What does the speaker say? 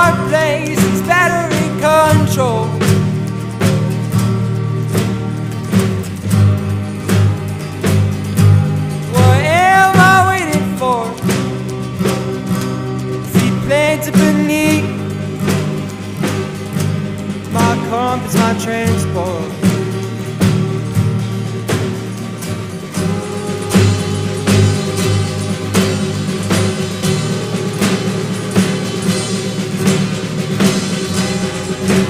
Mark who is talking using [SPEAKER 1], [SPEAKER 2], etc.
[SPEAKER 1] fireplace is battery control. What am I waiting for? Seaplanes beneath my compass, my transport.